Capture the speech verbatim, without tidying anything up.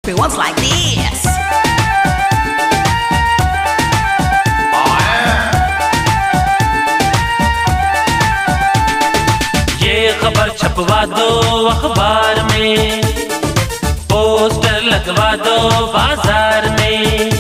It was like this. ये खबर छपवा दो अखबार में, पोस्टर लगवा दो बाजार में।